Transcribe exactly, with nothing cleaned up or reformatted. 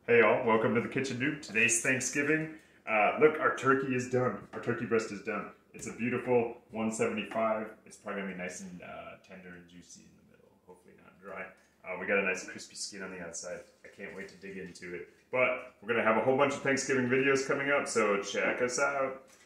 Hey y'all, welcome to the Kitchen Noob. Today's Thanksgiving. Uh, look, our turkey is done. Our turkey breast is done. It's a beautiful one seventy-five. It's probably gonna be nice and uh, tender and juicy in the middle. Hopefully not dry. Uh, we got a nice crispy skin on the outside. I can't wait to dig into it. But we're gonna have a whole bunch of Thanksgiving videos coming up, so check us out.